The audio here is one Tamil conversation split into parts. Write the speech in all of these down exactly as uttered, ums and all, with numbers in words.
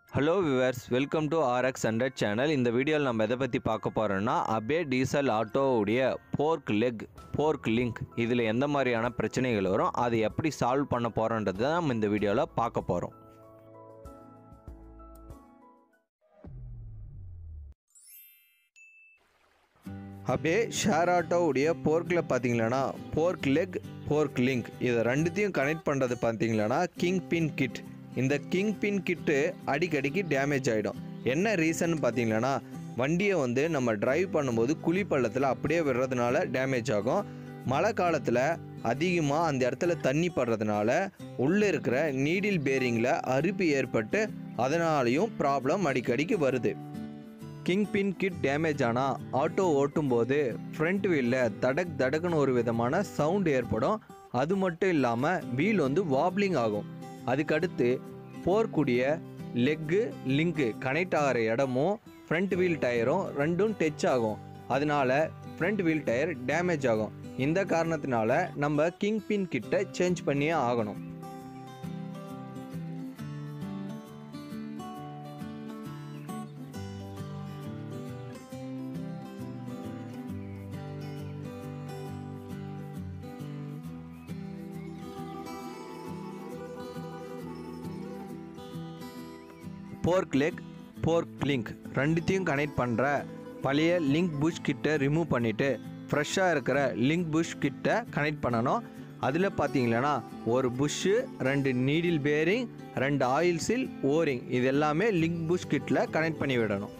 Hello viewers, welcome to RX hundred channel. இந்த வீடியோவில் நம்ம எதை பற்றி பார்க்க போகிறோம்னா, அபே டீசல் ஆட்டோவுடைய போர்க் லெக் போர்க் லிங்க் இதில் எந்த மாதிரியான பிரச்சனைகள் வரும், அதை எப்படி சால்வ் பண்ண போகிறோன்றதை தான் நம்ம இந்த வீடியோவில் பார்க்க போகிறோம். அபே ஷேர் ஆட்டோவுடைய போர்க்கில் பார்த்தீங்களன்னா போர்க் லெக் போர்க் லிங்க் இதை ரெண்டுத்தையும் கனெக்ட் பண்ணுறது பார்த்தீங்களன்னா கிங் பின் கிட். இந்த கிங் பின் கிட்டு அடிக்கடிக்கு டேமேஜ் ஆகிடும். என்ன ரீசன் பார்த்தீங்கன்னா, வண்டியை வந்து நம்ம டிரைவ் பண்ணும்போது குழி பள்ளத்தில் அப்படியே விடுறதுனால டேமேஜ் ஆகும். மழை காலத்தில் அதிகமாக அந்த இடத்துல தண்ணி படுறதுனால உள்ளே இருக்கிற நீடில் பேரிங்கில் அரிப்பு ஏற்பட்டு அதனாலையும் ப்ராப்ளம் அடிக்கடிக்கு வருது. கிங் பின் கிட் டேமேஜ் ஆனால் ஆட்டோ ஓட்டும்போது ஃப்ரண்ட் வீலில் தடக் தடக்குன்னு ஒரு விதமான சவுண்டு ஏற்படும். அது மட்டும் இல்லாமல் வீல் வந்து வாப்லிங் ஆகும். அதுக்கடுத்து போர்க்குடைய லெக்கு லிங்க்கு கனெக்ட் ஆகிற இடமும் ஃப்ரண்ட் வீல் டயரும் ரெண்டும் டச் ஆகும். அதனால ஃப்ரண்ட் வீல் டயர் டேமேஜ் ஆகும். இந்த காரணத்தினால நம்ம கிங் பின் கிட்டை சேஞ்ச் பண்ணியே ஆகணும். போர்க் லெக் போர்க் லிங்க் ரெண்டுத்தையும் கனெக்ட் பண்ணுற பழைய லிங்க் புஷ் கிட்டை ரிமூவ் பண்ணிவிட்டு ஃப்ரெஷ்ஷாக இருக்கிற லிங்க் புஷ் கிட்டை கனெக்ட் பண்ணணும். அதில் பார்த்தீங்கன்னா ஒரு புஷ்ஷு, ரெண்டு நீடில் பேரிங், ரெண்டு ஆயில் சீல், ஓரிங் இது எல்லாமே லிங்க் புஷ் கிட்டில் கனெக்ட் பண்ணி விடணும்.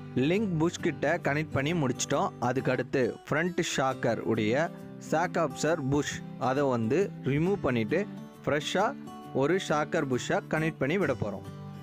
லிங்க் புஷ் கிட்ட கனெக்ட் பண்ணி முடிச்சிட்டோம். அதுக்கடுத்து ஃப்ரண்ட் ஷாக்கர் உடைய ஷாக் அப்சர் புஷ் அதை வந்து ரிமூவ் பண்ணிவிட்டு ஃப்ரெஷ்ஷாக ஒரு ஷாக்கர் புஷ்ஷை கனெக்ட் பண்ணி விட போகிறோம்.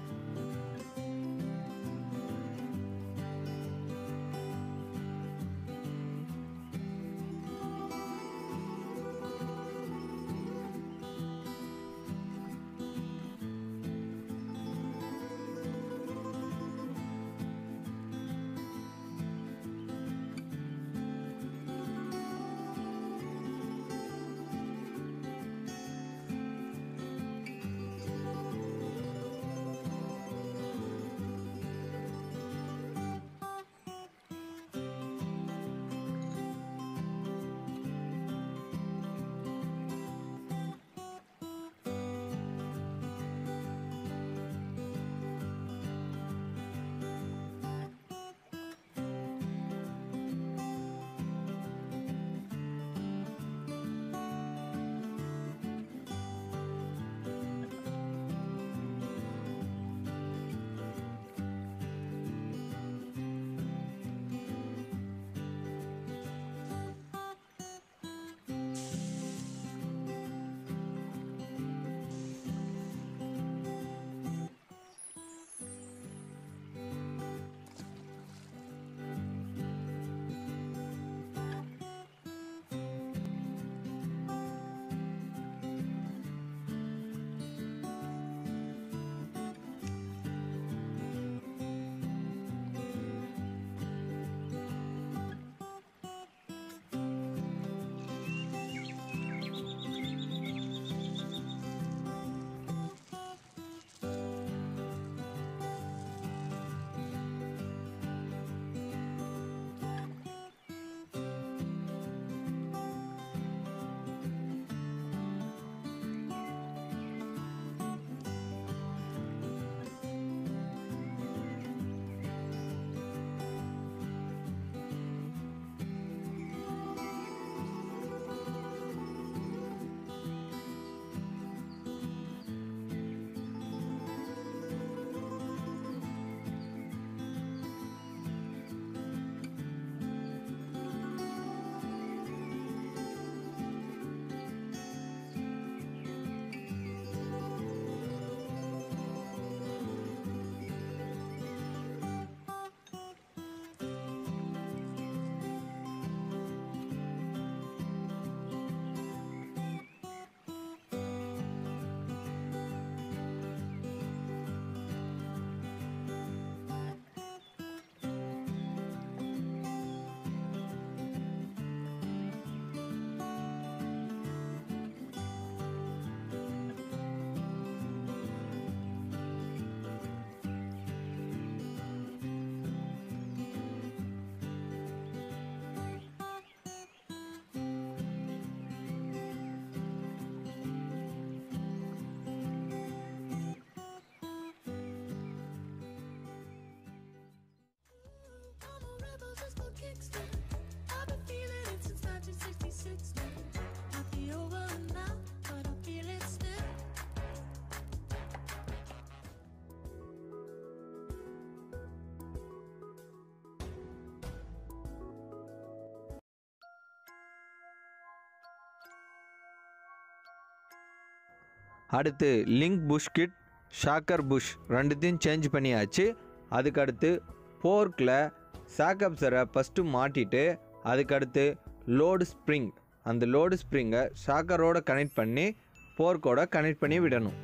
அடுத்து link bush kit shocker bush ரெண்டுத்தையும் சேஞ்ச் பண்ணியாச்சு. அதுக்கடுத்து போர்க்கில் ஷாக்கப்சரை ஃபஸ்ட்டு மாட்டிட்டு அதுக்கடுத்து லோடு ஸ்ப்ரிங் அந்த லோடு ஸ்ப்ரிங்கை ஷாக்கரோடு கனெக்ட் பண்ணி போர்க்கோட கனெக்ட் பண்ணி விடணும்.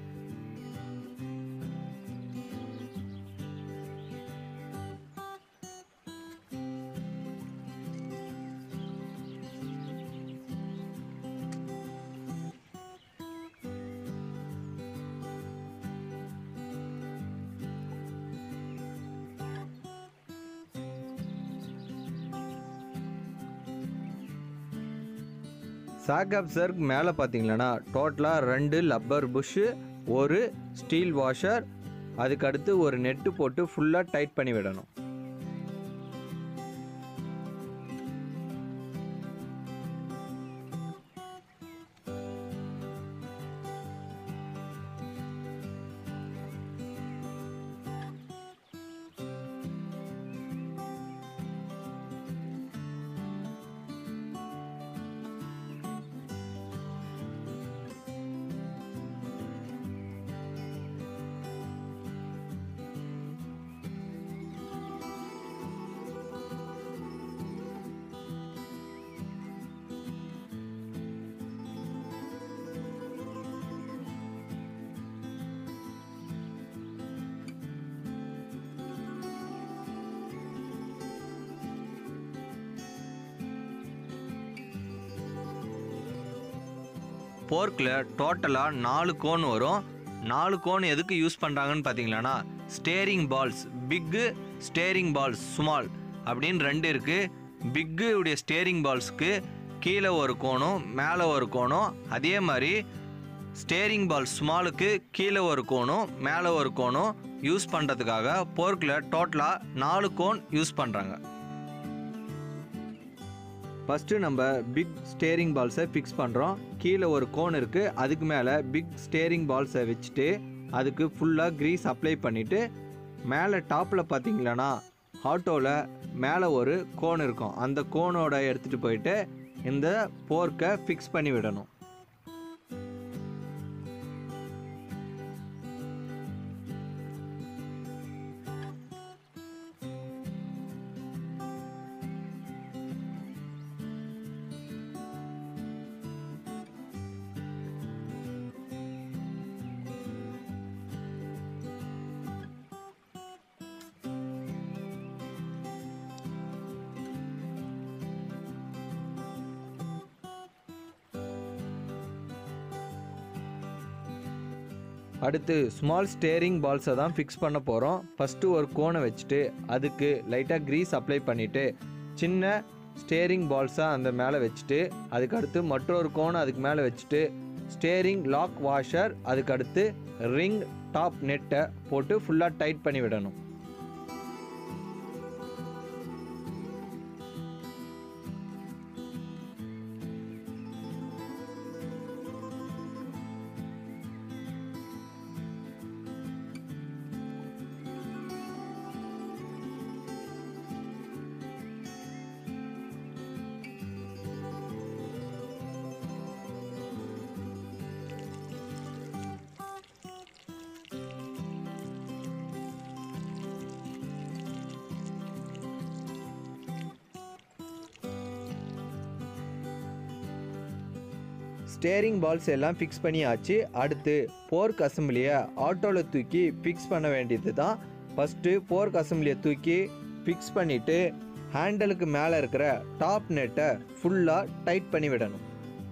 ஷாக்கப்சருக்கு மேலே பார்த்தீங்கன்னா டோட்டலாக ரெண்டு லப்பர் புஷ்ஷு ஒரு ஸ்டீல் வாஷர் அதுக்கடுத்து ஒரு நெட்டு போட்டு ஃபுல்லாக டைட் பண்ணி விடணும். போர்க்கில் டோட்டலாக நாலு கோன் வரும். நாலு கோன் எதுக்கு யூஸ் பண்ணுறாங்கன்னு பார்த்தீங்களான்னா, steering balls big, steering balls small அப்படின்னு ரெண்டு இருக்குது. பிக்கு உடைய ஸ்டேரிங் பால்ஸ்க்கு கீழே ஒரு கோணும் மேலே ஒரு கோணும், அதே மாதிரி ஸ்டேரிங் பால் ஸ்மாலுக்கு கீழே ஒரு கோணும் மேலே ஒரு கோணும் யூஸ் பண்ணுறதுக்காக போர்க்கில் டோட்டலாக நாலு கோன் யூஸ் பண்ணுறாங்க. ஃபஸ்ட்டு நம்ம பிக் ஸ்டேரிங் பால்ஸை ஃபிக்ஸ் பண்ணுறோம். கீழே ஒரு கோன் இருக்குது, அதுக்கு மேலே பிக் ஸ்டேரிங் பால்ஸை வச்சுட்டு அதுக்கு ஃபுல்லாக க்ரீஸ் அப்ளை பண்ணிவிட்டு மேலே டாப்பில் பார்த்தீங்களன்னா ஆட்டோவில் மேலே ஒரு கோன் இருக்கும். அந்த கோனோட எடுத்துகிட்டு போயிட்டு இந்த போர்க்கை ஃபிக்ஸ் பண்ணி விடணும். அடுத்து ஸ்மால் ஸ்டேரிங் பால்ஸை தான் ஃபிக்ஸ் பண்ண போகிறோம். ஃபஸ்ட்டு ஒரு கோனை வச்சுட்டு அதுக்கு லைட்டாக க்ரீஸ் அப்ளை பண்ணிவிட்டு சின்ன ஸ்டேரிங் பால்ஸாக அந்த மேலே வச்சுட்டு அதுக்கடுத்து மற்றொரு கோனை அதுக்கு மேலே வச்சுட்டு ஸ்டேரிங் லாக் வாஷர் அதுக்கடுத்து ரிங் டாப் நெட்டை போட்டு ஃபுல்லாக டைட் பண்ணி விடணும். ஸ்டேரிங் பால்ஸ் எல்லாம் ஃபிக்ஸ் பண்ணியாச்சு. அடுத்து போர்க் அசம்பிளியை ஆட்டோவில் தூக்கி ஃபிக்ஸ் பண்ண வேண்டியது தான். ஃபஸ்ட்டு போர்க் அசம்பிளியை தூக்கி ஃபிக்ஸ் பண்ணிவிட்டு ஹேண்டலுக்கு மேலே இருக்கிற டாப் நெட்டை ஃபுல்லாக டைட் பண்ணி விடணும்.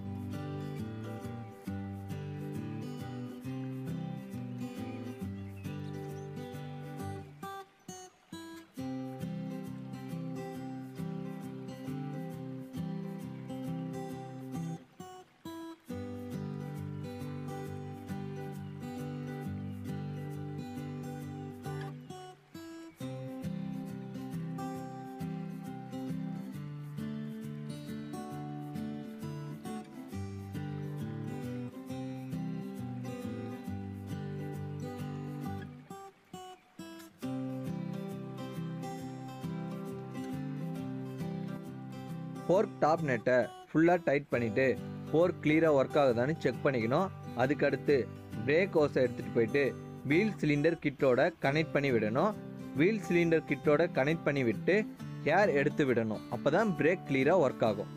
போர்க் டாப் நெட்டை ஃபுல்லாக டைட் பண்ணிவிட்டு போர்க் கிளியராக ஒர்க் ஆகுதான்னு செக் பண்ணிக்கணும். அதுக்கடுத்து பிரேக் ஹோஸை எடுத்துகிட்டு போயிட்டு வீல் சிலிண்டர் கிட்டோட கனெக்ட் பண்ணி விடணும். வீல் சிலிண்டர் கிட்டோட கனெக்ட் பண்ணி விட்டு ஏர் எடுத்து விடணும். அப்போ தான் பிரேக் கிளியராக ஒர்க் ஆகும்.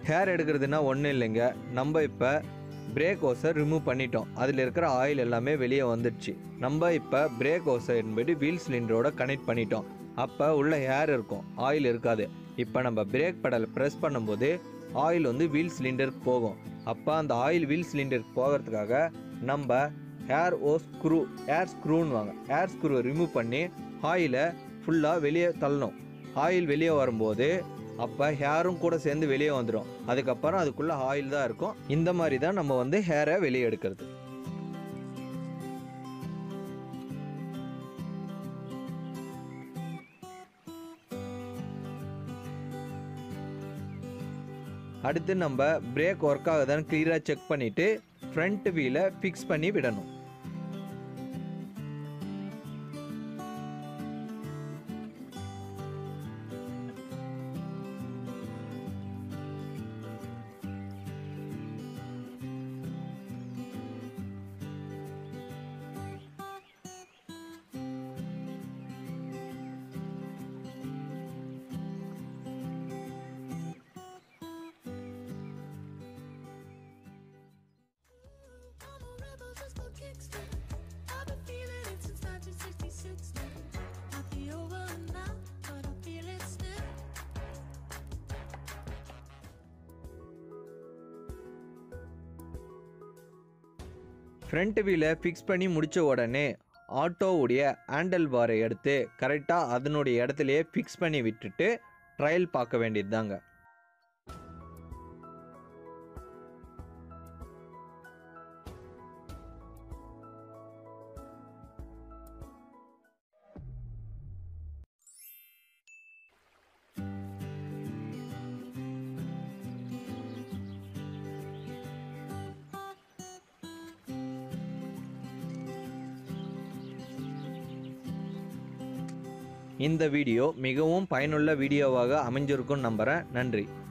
ஹேர் எடுக்கிறதுனா ஒன்றும் இல்லைங்க, நம்ம இப்போ பிரேக் ஹோஸை ரிமூவ் பண்ணிட்டோம், அதில் இருக்கிற ஆயில் எல்லாமே வெளியே வந்துடுச்சு. நம்ம இப்போ பிரேக் ஹோஸை என்பது வீல் சிலிண்டரோட கனெக்ட் பண்ணிட்டோம். அப்போ உள்ள ஹேர் இருக்கும், ஆயில் இருக்காது. இப்போ நம்ம பிரேக் பெடலை ப்ரெஸ் பண்ணும்போது ஆயில் வந்து வீல் சிலிண்டருக்கு போகும். அப்போ அந்த ஆயில் வீல் சிலிண்டருக்கு போகிறதுக்காக நம்ம ஹேர் ஓ ஸ்க்ரூ ஏர் ஸ்க்ரூன்னு வாங்க ஏர் ஸ்க்ரூவை ரிமூவ் பண்ணி ஆயிலை ஃபுல்லாக வெளியே தள்ளணும். ஆயில் வெளியே வரும்போது அப்போ ஹேரும் கூட சேர்ந்து வெளியே வந்துடும். அதுக்கப்புறம் அதுக்குள்ளே ஆயில் தான் இருக்கும். இந்த மாதிரி தான் நம்ம வந்து ஹேரை வெளியே எடுக்கிறது. அடுத்து நம்ம பிரேக் ஒர்க் ஆகுதான்னு கிளியராக செக் பண்ணிவிட்டு ஃப்ரண்ட் வீலை ஃபிக்ஸ் பண்ணி விடணும். ஃப்ரண்ட் வீலை ஃபிக்ஸ் பண்ணி முடித்த உடனே ஆட்டோவுடைய ஹேண்டல் பாரை எடுத்து கரெக்டாக அதனுடைய இடத்துலையே ஃபிக்ஸ் பண்ணி விட்டுட்டு ட்ரையல் பார்க்க வேண்டியது தாங்க. இந்த வீடியோ மிகவும் பயனுள்ள வீடியோவாக அமைஞ்சிருக்கும்னு நம்புகிறேன். நன்றி.